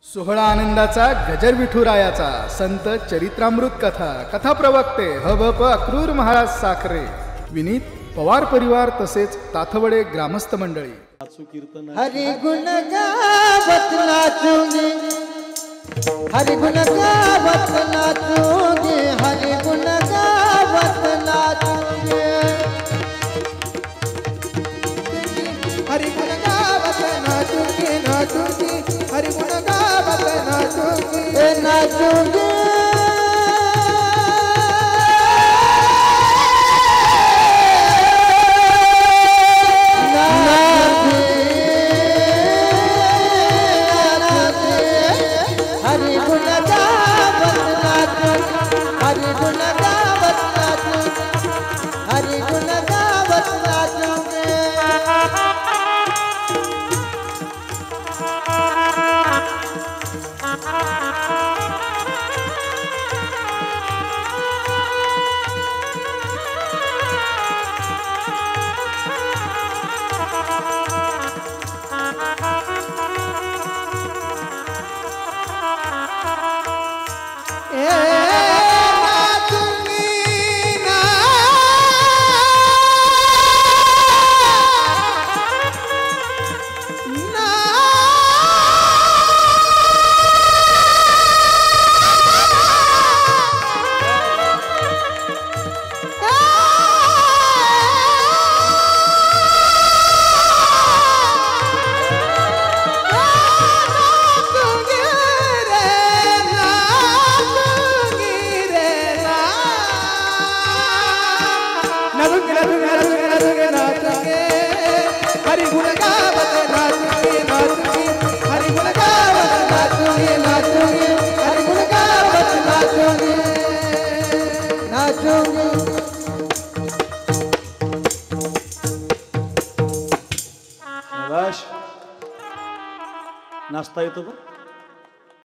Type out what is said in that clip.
सोहळा आनंदाचा गजर विठुरायाचा संत चरित्रामृत कथा कथा प्रवक्ते हभप अक्रूर महाराज साखरे विनीत पवार परिवार तसेच ताथवडे ग्रामस्थ मंडळी। हरि गुण गावत नाचूंगी, हरि गुण गावत नाचूंगी, हरि गुण गावत नाचूंगी, हरि गुण गावत नाचूंगी, नाचूंगी, हरि गुण गावत नाचूंगी, नाचूंगी। नाचता येतो का?